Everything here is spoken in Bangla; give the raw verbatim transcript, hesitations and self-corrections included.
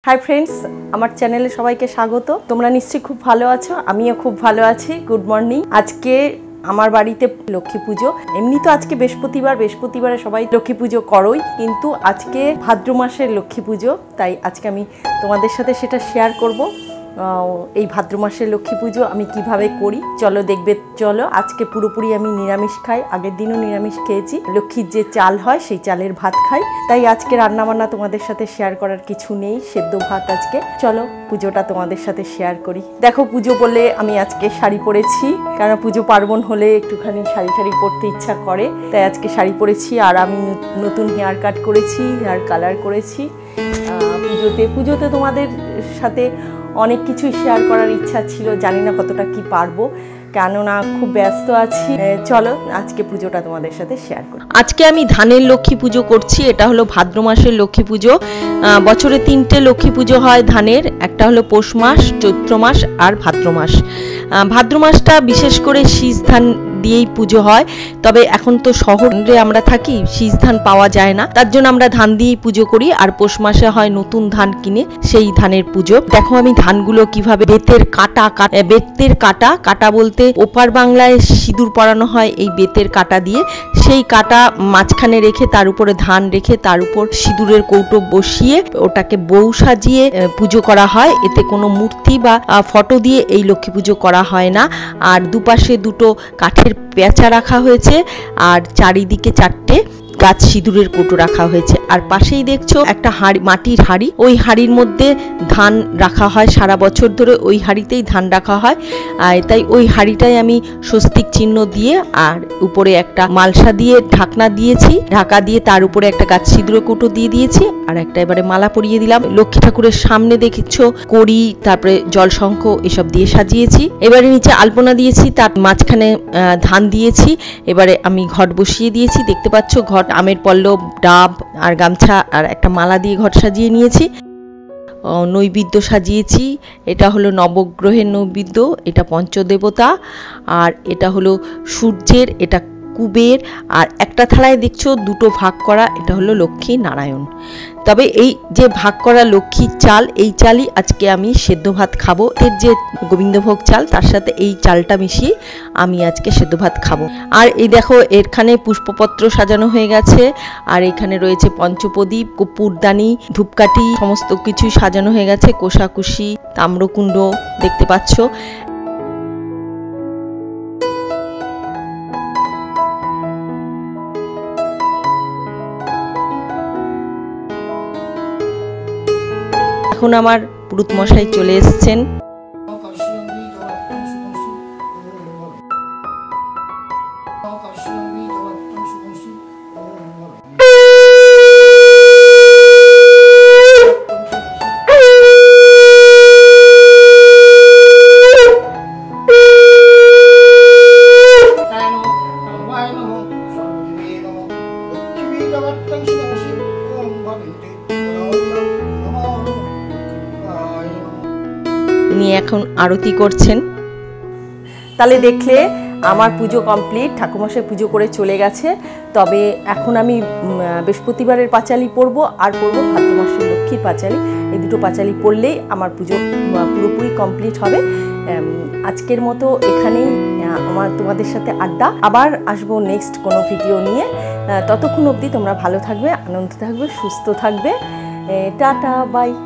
हाई फ्रेंड्स আমার চ্যানেলে সবাইকে স্বাগত। তোমরা নিশ্চয়ই খুব ভালো আছো, আমিও খুব ভালো আছি। Good morning. আজকে আমার বাড়িতে লক্ষ্মী পুজো। এমনি তো আজকে বৃহস্পতিবার, বৃহস্পতিবারে সবাই লক্ষ্মী পুজো করোই, কিন্তু আজকে ভাদ্র মাসের লক্ষ্মী পুজো, তাই আজকে আমি তোমাদের সাথে সেটা শেয়ার করব। এই ভাদ্র মাসের লক্ষ্মী পুজো আমি কিভাবে করি চলো দেখবে। চলো আজকে পুরোপুরি আমি নিরামিষ খাই, আগের দিনও নিরামিষ খেয়েছি। লক্ষ্মীর যে চাল হয় সেই চালের ভাত খাই, তাই আজকে রান্নাবান্না তোমাদের সাথে শেয়ার করার কিছু নেই, সেদ্ধ ভাত আজকে। চলো পুজোটা তোমাদের সাথে শেয়ার করি। দেখো পুজো বলে আমি আজকে শাড়ি পরেছি, কারণ পুজো পার্বণ হলে একটুখানি শাড়ি শাড়ি পরতে ইচ্ছা করে, তাই আজকে শাড়ি পরেছি। আর আমি নতুন হেয়ার কাট করেছি, হেয়ার কালার করেছি। পুজোতে পুজোতে তোমাদের সাথে অনেক কিছুই শেয়ার করার ইচ্ছা ছিল, জানি না কতটা কি পারবো, কেননা খুব ব্যস্ত আছি। চলো আজকে পুজোটা তোমাদের সাথে শেয়ার করি। আজকে আমি ধানের লক্ষ্মী পুজো করছি। এটা হলো ভাদ্র মাসের লক্ষ্মী পুজো। বছরে তিনটে লক্ষ্মী পুজো হয় ধানের, একটা হলো পৌষ মাস, চৈত্র মাস আর ভাদ্র মাস। ভাদ্র মাসটা বিশেষ করে শীষ ধান দিয়েই পুজো হয়, তবে এখন তো শহরে আমরা থাকি, শীষ ধান পাওয়া যায় না, তার জন্য আমরা ধান দিয়েই পুজো করি। আর পৌষ মাসে হয় নতুন ধান কিনে, সেই ধানের পুজো। দেখো আমি ধানগুলো কিভাবে বেতের কাটা বেতের কাটা কাটা বলতে ওপার বাংলায় সিঁদুর পরানো হয় এই বেতের কাটা দিয়ে, সেই কাটা মাঝখানে রেখে তার উপরে ধান রেখে তার উপর সিঁদুরের কৌটো বসিয়ে ওটাকে বউ সাজিয়ে পুজো করা হয়। এতে কোনো মূর্তি বা ফটো দিয়ে এই লক্ষ্মী পুজো করা হয় না। আর দুপাশে দুটো কাঠের পেঁচা রাখা হয়েছে, আর চারিদিকে চারটে গাছ সিঁদুরের কৌটো রাখা হয়েছে। আর পাশেই দেখছো একটা হাঁড়ি, মাটির হাঁড়ি, ওই হাঁড়ির মধ্যে ধান রাখা হয় সারা বছর ধরে, ওই হাঁড়িতেই ধান রাখা হয়। আর তাই ওই হাঁড়িটাই আমি স্বস্তিক চিহ্ন দিয়ে আর উপরে একটা মালসা দিয়ে ঢাকনা দিয়েছি, ঢাকা দিয়ে তার উপরে একটা গাছ সিঁদুরের কৌটো দিয়ে দিয়েছি, আর একটা এবারে মালা পরিয়ে দিলাম। লক্ষ্মী ঠাকুরের সামনে দেখছো কড়ি, তারপরে জলশঙ্খ এসব দিয়ে সাজিয়েছি। এবারে নিচে আলপনা দিয়েছি, তার মাঝখানে ধান দিয়েছি। এবারে আমি ঘট বসিয়ে দিয়েছি, দেখতে পাচ্ছ ঘট আমের পল্লব, ডাব আর গামছা আর একটা মালা দিয়ে ঘট সাজিয়ে নিয়েছি। নৈবেদ্য সাজিয়েছি, এটা হলো নবগ্রহের নৈবেদ্য, এটা পঞ্চদেবতা, আর এটা হলো সূর্যের, এটা কুবের, আর একটা থালায় দেখছো দুটো ভাগ করা, এটা হলো লক্ষ্মী নারায়ণ। তবে এই যে ভাগ করা লক্ষ্মীর চাল, এই চালই আজকে আমি সেদ্ধ ভাত খাবো। এর যে গোবিন্দভোগ চাল, তার সাথে এই চালটা মিশিয়ে আমি আজকে সেদ্ধ ভাত খাবো। আর এই দেখো এখানে পুষ্পপত্র সাজানো হয়ে গেছে, আর এখানে রয়েছে পঞ্চপ্রদীপ, কর্পূরদানি, ধূপকাঠি, সমস্ত কিছুই সাজানো হয়ে গেছে। কোষাকুষি, তাম্রকুণ্ড দেখতে পাচ্ছ। এখন আমার পুরোহিত মশাই চলে এসেছেন। উনি এখন আরতি করছেন। তাহলে দেখলে আমার পুজো কমপ্লিট, ঠাকুরমশাই পুজো করে চলে গেছে। তবে এখন আমি বৃহস্পতিবারের পাঁচালি পরবো, আর পরবো ভাদ্র মাসের লক্ষ্মীর পাঁচালি। এই দুটো পাঁচালি পড়লেই আমার পুজো পুরোপুরি কমপ্লিট হবে। আজকের মতো এখানেই আমার তোমাদের সাথে আড্ডা। আবার আসবো নেক্সট কোনো ভিডিও নিয়ে। ততক্ষণ অবধি তোমরা ভালো থাকবে, আনন্দ থাকবে, সুস্থ থাকবে। Tata, by.